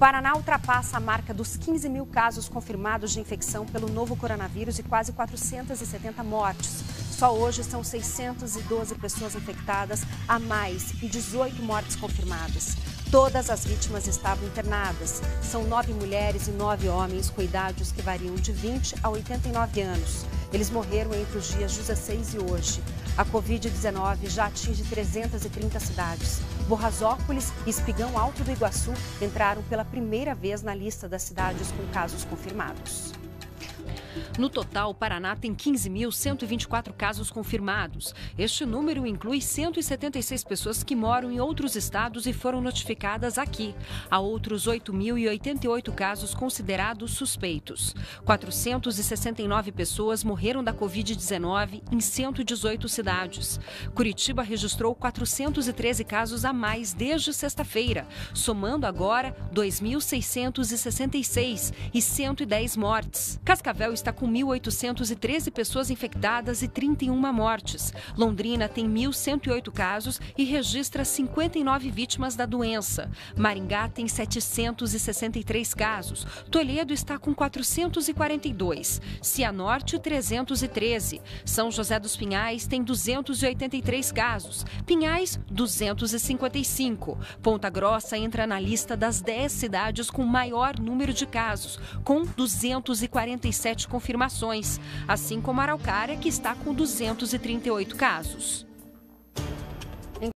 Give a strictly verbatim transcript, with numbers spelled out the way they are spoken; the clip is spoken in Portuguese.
Paraná ultrapassa a marca dos quinze mil casos confirmados de infecção pelo novo coronavírus e quase quatrocentas e setenta mortes. Só hoje são seiscentas e doze pessoas infectadas a mais e dezoito mortes confirmadas. Todas as vítimas estavam internadas. São nove mulheres e nove homens com idades que variam de vinte a oitenta e nove anos. Eles morreram entre os dias dezesseis e hoje. A covid dezenove já atinge trezentas e trinta cidades. Borrazópolis e Espigão Alto do Iguaçu entraram pela primeira vez na lista das cidades com casos confirmados. No total, o Paraná tem quinze mil cento e vinte e quatro casos confirmados. Este número inclui cento e setenta e seis pessoas que moram em outros estados e foram notificadas aqui. Há outros oito mil e oitenta e oito casos considerados suspeitos. quatrocentas e sessenta e nove pessoas morreram da covid dezenove em cento e dezoito cidades. Curitiba registrou quatrocentos e treze casos a mais desde sexta-feira, somando agora dois mil seiscentos e sessenta e seis e cento e dez mortes. Cascavel está com mil oitocentas e treze pessoas infectadas e trinta e uma mortes. Londrina tem mil cento e oito casos e registra cinquenta e nove vítimas da doença. Maringá tem setecentos e sessenta e três casos. Toledo está com quatrocentos e quarenta e dois. Cianorte, trezentos e treze. São José dos Pinhais tem duzentos e oitenta e três casos. Pinhais, duzentos e cinquenta e cinco. Ponta Grossa entra na lista das dez cidades com maior número de casos, com duzentos e quarenta e sete confirmações, assim como Araucária, que está com duzentos e trinta e oito casos.